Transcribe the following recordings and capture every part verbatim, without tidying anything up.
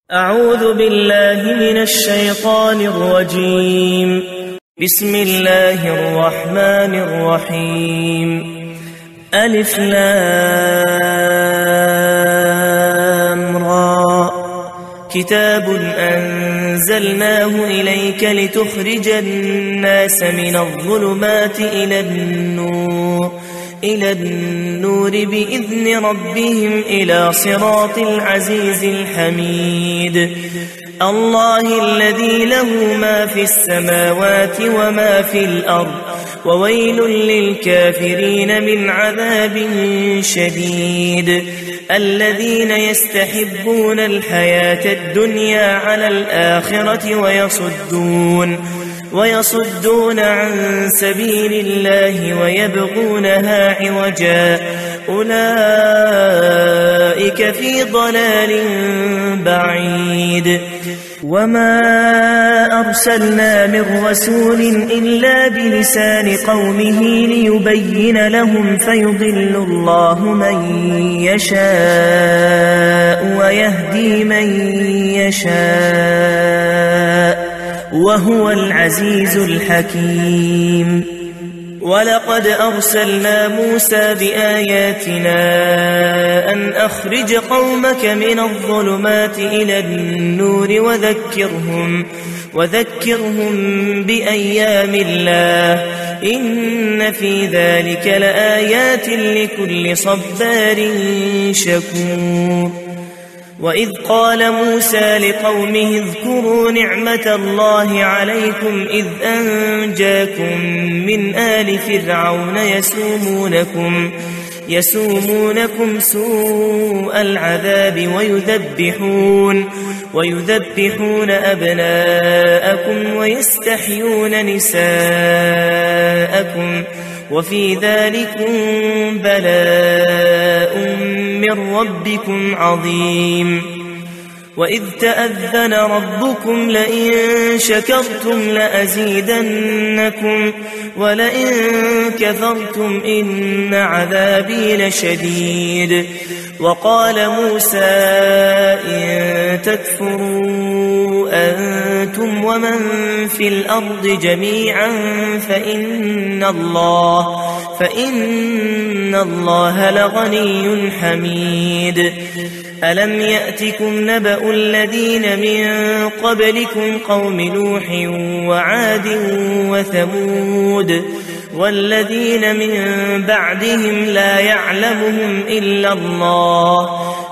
أعوذ بالله من الشيطان الرجيم. بسم الله الرحمن الرحيم. ألف لام را. كتاب أنزلناه إليك لتخرج الناس من الظلمات إلى النور إلى النور بإذن ربهم إلى صراط العزيز الحميد. الله الذي له ما في السماوات وما في الأرض وويل للكافرين من عذاب شديد. الذين يستحبون الحياة الدنيا على الآخرة ويصدون ويصدون عن سبيل الله ويبغونها عوجا أولئك في ضلال بعيد. وما أرسلنا من رسول إلا بلسان قومه ليبين لهم فيضل الله من يشاء ويهدي من يشاء وهو العزيز الحكيم. ولقد أرسلنا موسى بآياتنا أن أخرج قومك من الظلمات إلى النور وذكرهم, وذكرهم بأيام الله إن في ذلك لآيات لكل صبار شكور. وإذ قال موسى لقومه اذكروا نعمة الله عليكم إذ أنجاكم من آل فرعون يسومونكم, يسومونكم سوء العذاب ويذبحون, ويذبحون أبناءكم ويستحيون نساءكم وفي ذلكم بلاء من ربكم عظيم. وإذ تأذن ربكم لئن شكرتم لأزيدنكم ولئن كفرتم إن عذابي لشديد. وقال موسى إن تكفروا أنتم ومن في الأرض جميعا فإن الله, فإن الله لغني حميد. ألم يأتكم نبأ الذين من قبلكم قوم نوح وعاد وثمود والذين من بعدهم لا يعلمهم إلا الله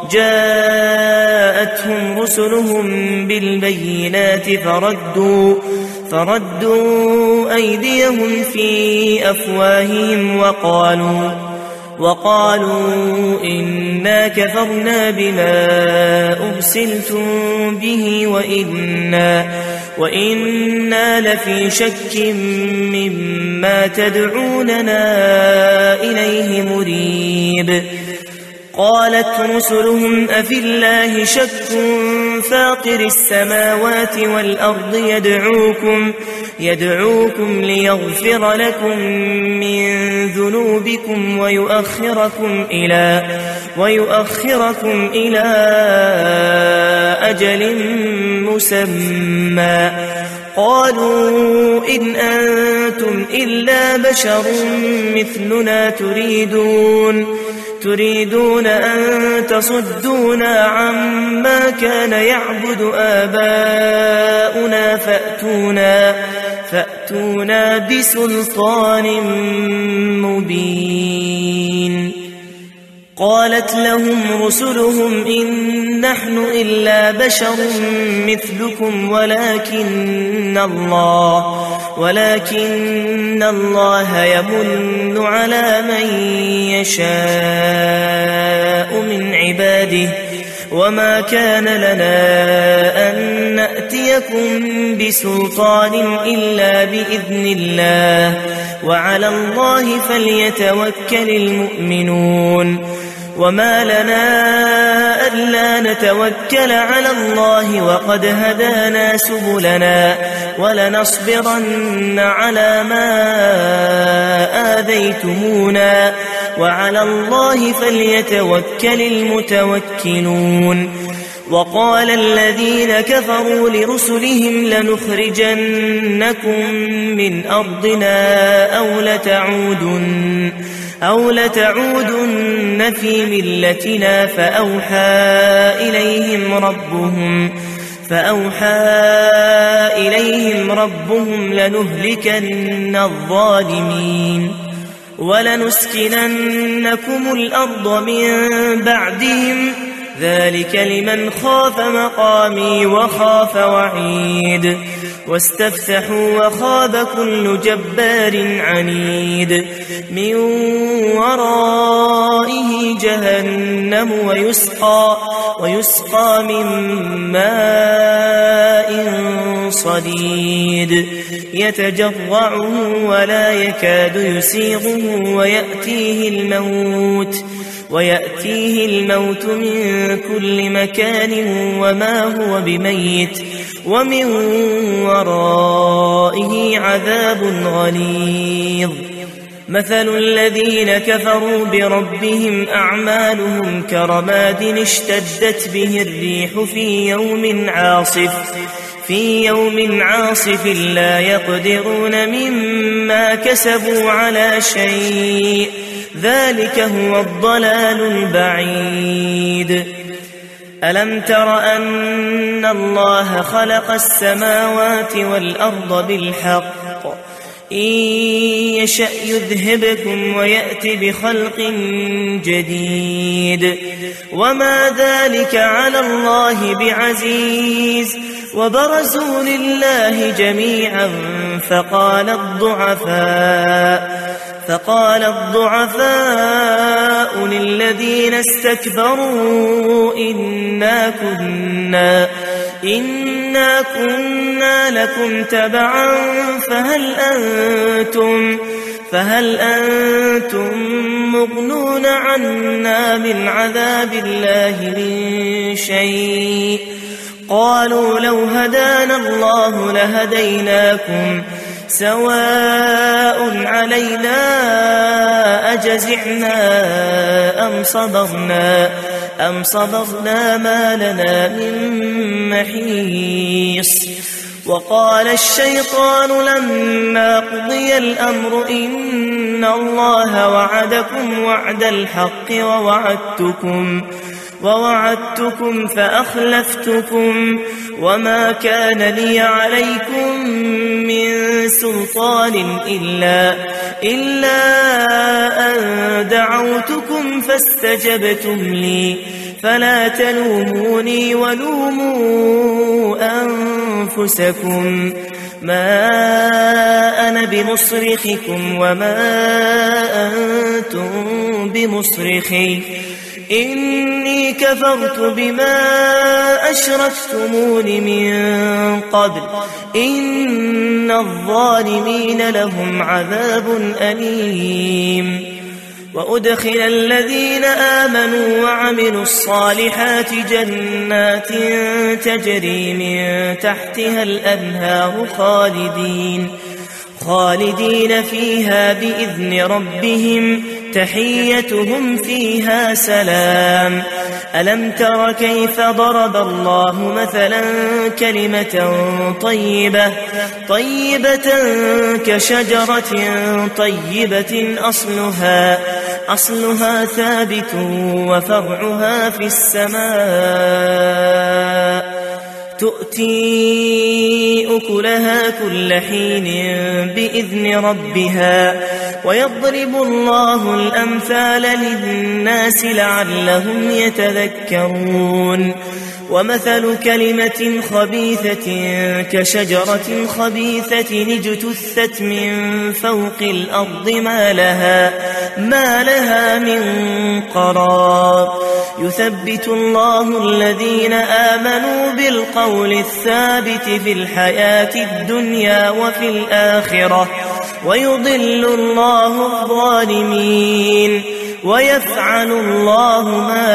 جاءتهم رسلهم بالبينات فردوا, فردوا أيديهم في أفواههم وقالوا وقالوا إنا كفرنا بما أرسلتم به وإنا, وإنا لفي شك مما تدعوننا إليه مريب. قالت رسلهم أفي الله شك فاطر السماوات والأرض يدعوكم, يدعوكم ليغفر لكم من ذنوبكم ويؤخركم إلى, ويؤخركم إلى أجل مسمى. قالوا إن أنتم إلا بشر مثلنا تريدون تريدون أن تصدونا عما كان يعبد آباؤنا فأتونا, فأتونا بسلطان مبين. قالت لهم رسلهم إن نحن إلا بشر مثلكم ولكن الله, ولكن الله يمن على من يشاء من عباده وما كان لنا أن نأتيكم بسلطان إلا بإذن الله وعلى الله فليتوكل المؤمنون. وما لنا ألا نتوكل على الله وقد هدانا سبلنا ولنصبرن على ما آذيتمونا وعلى الله فليتوكل المتوكلون. وقال الذين كفروا لرسلهم لنخرجنكم من أرضنا أو لتعودن أو لتعودن في ملتنا فأوحى إليهم ربهم فأوحى إليهم ربهم لنهلكن الظالمين ولنسكننكم الأرض من بعدهم ذلك لمن خاف مقامي وخاف وعيد واستفتحوا وخاب كل جبار عنيد من ورائه جهنم ويسقى, ويسقى من ماء صديد يتجرعه ولا يكاد يسيغه ويأتيه الموت ويأتيه الموت من كل مكان وما هو بميت ومن ورائه عذاب غليظ مثل الذين كفروا بربهم أعمالهم كرماد اشتدت به الريح في يوم عاصف في يوم عاصف لا يقدرون مما كسبوا على شيء ذلك هو الضلال البعيد ألم تر أن الله خلق السماوات والأرض بالحق إن يشأ يذهبكم ويأت بخلق جديد وما ذلك على الله بعزيز وبرزوا لله جميعا فقال الضعفاء فقال الضعفاء للذين استكبروا إنا كنا إنا كنا لكم تبعا فهل أنتم فهل أنتم مغنون عنا من عذاب الله من شيء قالوا لو هدانا الله لهديناكم سواء علينا أجزعنا أم صبرنا أم صبرنا ما لنا من محيص وقال الشيطان لما قضي الأمر إن الله وعدكم وعد الحق ووعدتكم ووعدتكم فأخلفتكم وما كان لي عليكم من سلطان إلا, إلا أن دعوتكم فاستجبتم لي فلا تلوموني ولوموا أنفسكم ما أنا بمصرخكم وما أنتم بمصرخي إني كفرت بما أشركتمون من قبل إن الظالمين لهم عذاب أليم وأدخل الذين آمنوا وعملوا الصالحات جنات تجري من تحتها الأنهار خالدين خالدين فيها بإذن ربهم تحيتهم فيها سلام ألم تر كيف ضرب الله مثلا كلمة طيبة طيبة كشجرة طيبة أصلها أصلها ثابت وفرعها في السماء تؤتي أكلها كل حين بإذن ربها ويضرب الله الأمثال للناس لعلهم يتذكرون ومثل كلمة خبيثة كشجرة خبيثة اجتثت من فوق الأرض ما لها, ما لها من قرار يثبت الله الذين آمنوا بالقول الثابت في الحياة الدنيا وفي الآخرة ويضل الله الظالمين ويفعل الله ما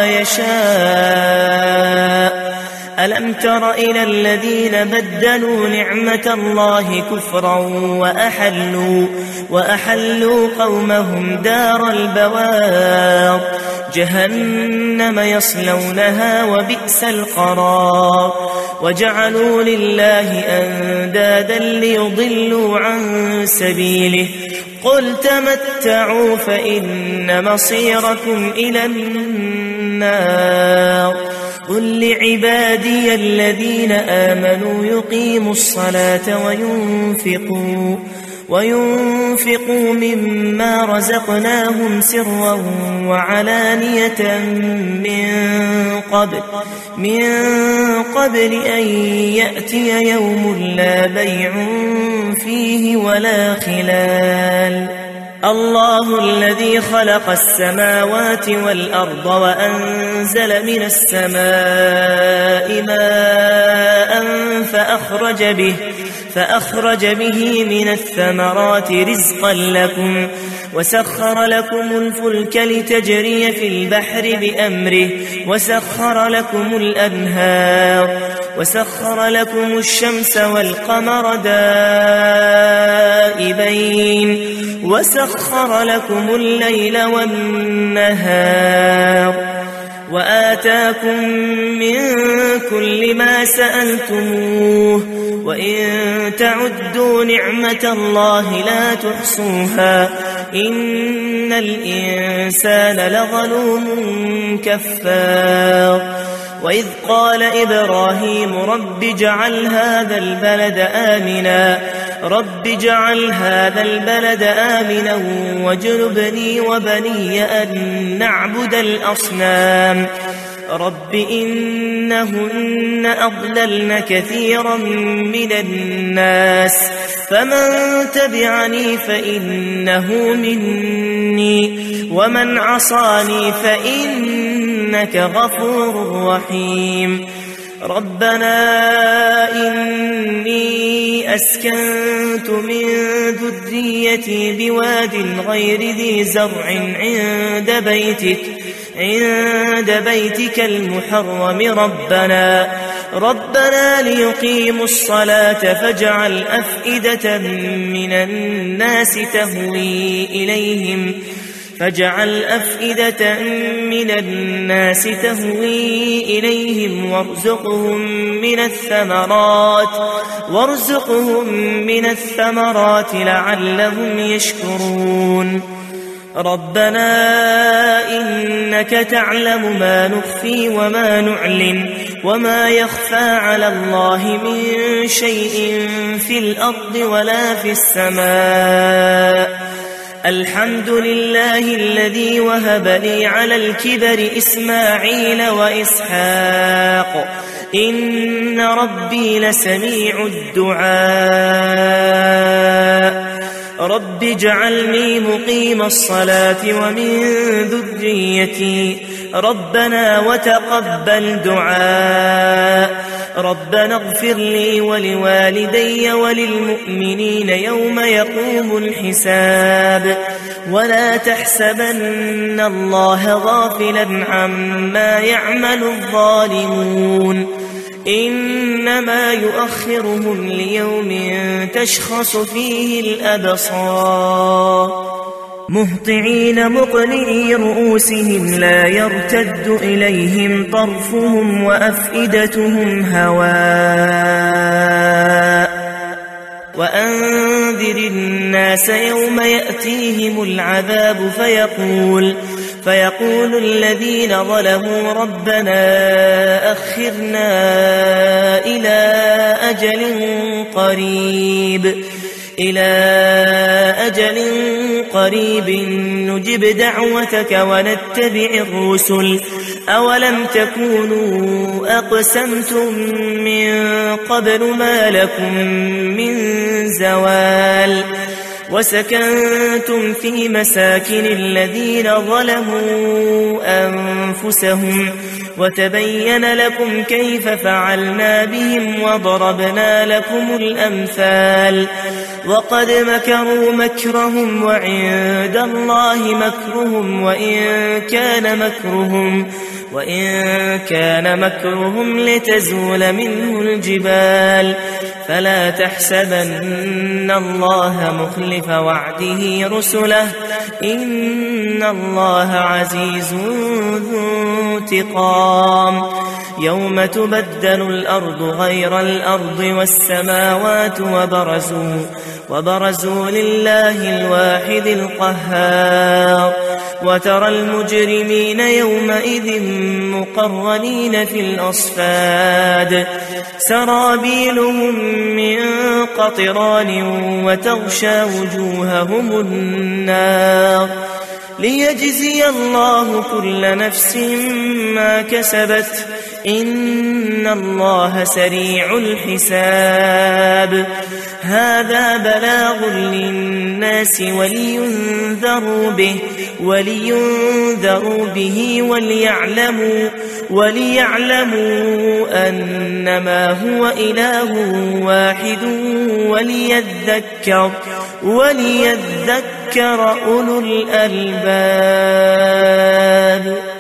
يشاء ألم تر إلى الذين بدلوا نعمة الله كفرا وأحلوا, وأحلوا قومهم دار البوار جهنم يصلونها وبئس القرار وجعلوا لله أندادا ليضلوا عن سبيله قل تمتعوا فإن مصيركم إلى النار قل لعبادي الذين آمنوا يقيموا الصلاة وينفقوا وينفقوا مما رزقناهم سرا وعلانية من قبل من قبل أن يأتي يوم لا بيع فيه ولا خلال الله الذي خلق السماوات والأرض وأنزل من السماء ماء فأخرج به فأخرج به من الثمرات رزقا لكم وسخر لكم الفلك لتجري في البحر بأمره وسخر لكم الأنهار وسخر لكم الشمس والقمر دائبين وسخر لكم الليل والنهار وآتاكم من كل ما سألتموه وإن تعدوا نعمة الله لا تحصوها إن الإنسان لظلوم كفار وإذ قال إبراهيم رب اجعل هذا البلد آمنا رب اجعل هذا البلد آمنا واجنبني وبني أن نعبد الأصنام رب إنهن أضللن كثيرا من الناس فمن تبعني فإنه مني ومن عصاني فإنك غفور رحيم ربنا إني أسكنت من ذريتي بواد غير ذي زرع عند بيتك عند بيتك المحرم ربنا ربنا ليقيموا الصلاة فاجعل أفئدة من الناس تهوي إليهم فاجعل أفئدة من الناس تهوي إليهم وارزقهم من الثمرات وارزقهم من الثمرات لعلهم يشكرون ربنا إنك تعلم ما نخفي وما نعلن وما يخفى على الله من شيء في الأرض ولا في السماء الحمد لله الذي وهب لي على الكبر إسماعيل وإسحاق إن ربي لسميع الدعاء رب اجعلني مقيم الصلاة ومن ذريتي ربنا وتقبل دعاء ربنا اغفر لي ولوالدي وللمؤمنين يوم يقوم الحساب ولا تحسبن الله غافلا عما يعمل الظالمون إنما يؤخرهم ليوم تشخص فيه الأبصار مهطعين مقنعي رؤوسهم لا يرتد إليهم طرفهم وأفئدتهم هواء وأنذر الناس يوم يأتيهم العذاب فيقول فيقول الذين ظلموا ربنا أخرنا إلى أجل قريب إلى أجل قريب نجب دعوتك ونتبع الرسل أولم تكونوا أقسمتم من قبل ما لكم من زوال وسكنتم في مساكن الذين ظلموا أنفسهم وتبين لكم كيف فعلنا بهم وضربنا لكم الأمثال وقد مكروا مكرهم وعند الله مكرهم وإن كان مكرهم وإن كان مكرهم لتزول منه الجبال فلا تحسبن الله مخلف وعده رسله إن الله عزيز ذو انتقام يوم تبدل الأرض غير الأرض والسماوات وبرزوا, وبرزوا لله الواحد القهار وترى المجرمين يومئذ مقرنين في الأصفاد سرابيلهم من قطران وتغشى وجوههم النار ليجزي الله كل نفس ما كسبت إن الله سريع الحساب هذا بلاغ للناس ولينذروا به ولينذروا به وليعلموا وليعلموا أنما هو إله واحد وليذكر وليذكر أولو الألباب.